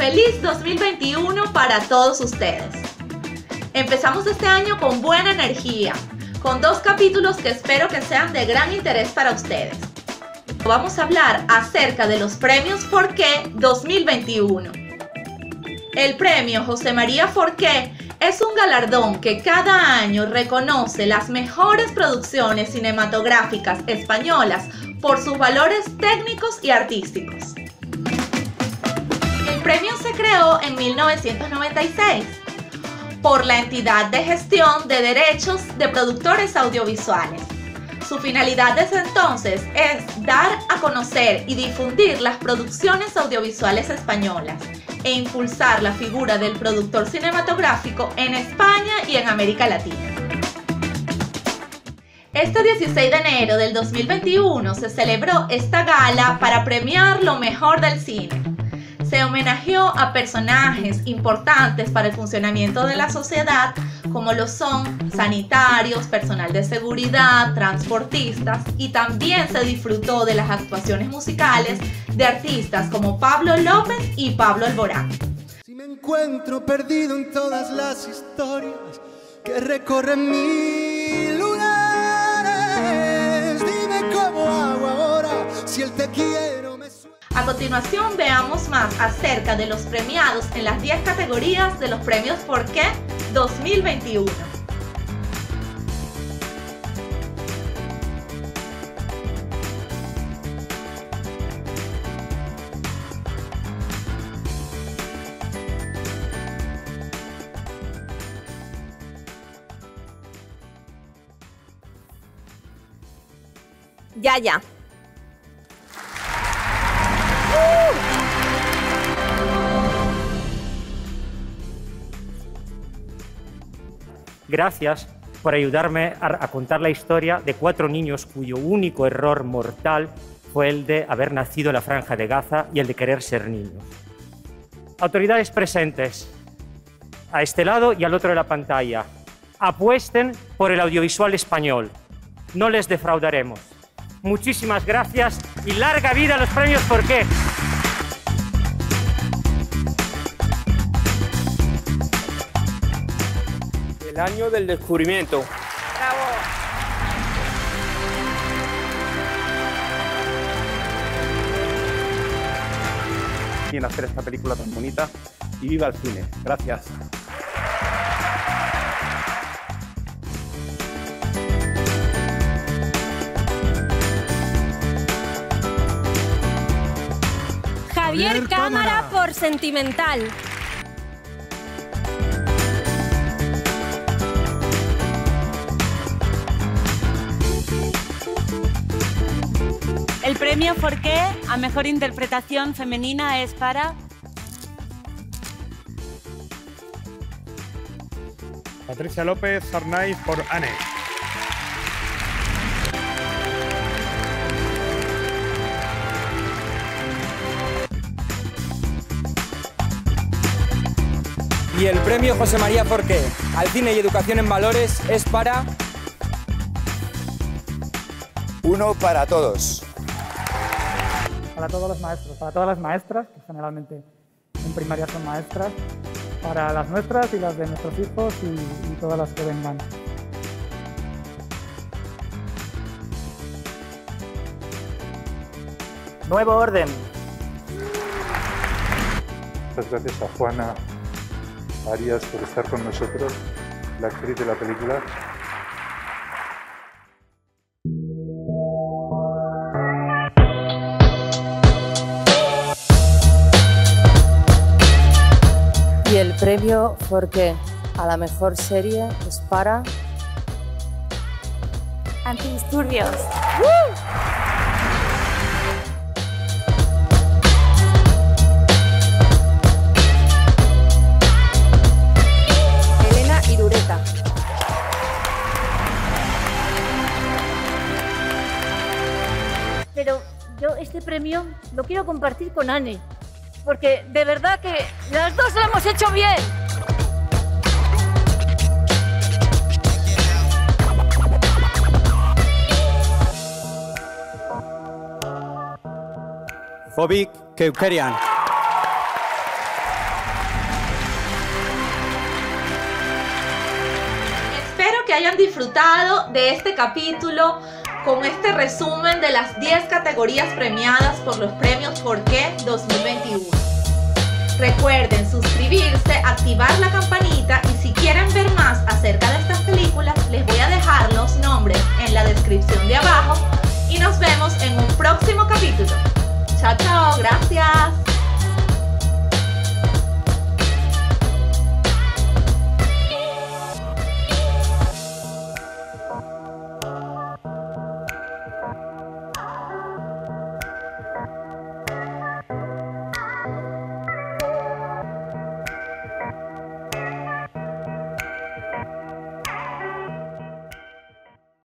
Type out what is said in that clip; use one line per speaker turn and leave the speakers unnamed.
¡Feliz 2021 para todos ustedes! Empezamos este año con buena energía, con 2 capítulos que espero que sean de gran interés para ustedes. Vamos a hablar acerca de los premios Forqué 2021. El premio José María Forqué es un galardón que cada año reconoce las mejores producciones cinematográficas españolas por sus valores técnicos y artísticos. El premio se creó en 1996 por la entidad de gestión de derechos de productores audiovisuales. Su finalidad desde entonces es dar a conocer y difundir las producciones audiovisuales españolas e impulsar la figura del productor cinematográfico en España y en América Latina. Este 16 de enero del 2021 se celebró esta gala para premiar lo mejor del cine. Se homenajeó a personajes importantes para el funcionamiento de la sociedad, como lo son sanitarios, personal de seguridad, transportistas, y también se disfrutó de las actuaciones musicales de artistas como Pablo López y Pablo Alborán.
Si me encuentro perdido en todas las historias que recorren mi lugares, dime cómo hago ahora si el te quiero me suena.
A continuación veamos más acerca de los premiados en las 10 categorías de los premios Forqué 2021.
Yaya.
Gracias por ayudarme a contar la historia de 4 niños cuyo único error mortal fue el de haber nacido en la Franja de Gaza y el de querer ser niños. Autoridades presentes, a este lado y al otro de la pantalla, apuesten por el audiovisual español. No les defraudaremos. Muchísimas gracias y larga vida a los premios Forqué.
El año del descubrimiento.
Bravo.
En hacer esta película tan bonita y viva el cine. Gracias.
Javier Cámara por Sentimental.
El premio Forqué a mejor interpretación femenina es para
Patricia López Arnaiz por Anne.
Y el premio José María Forqué al cine y educación en valores es para...
Uno para todos.
Para todos los maestros, para todas las maestras, que generalmente en primaria son maestras, para las nuestras y las de nuestros hijos y todas las que vengan.
Nuevo orden.
Muchas gracias a Juana Arias por estar con nosotros, la actriz de la película.
Y el premio Forqué a la mejor serie es para...
Antidisturbios.
Elena Irureta.
Pero yo este premio lo quiero compartir con Anne, porque de verdad que las dos lo hemos hecho bien.
Fobik Keukerian.
que hayan disfrutado de este capítulo con este resumen de las 10 categorías premiadas por los premios ¿Por qué? 2021. Recuerden suscribirse, activar la campanita y si quieren ver más acerca de estas películas les voy a dejar los nombres en la descripción de abajo.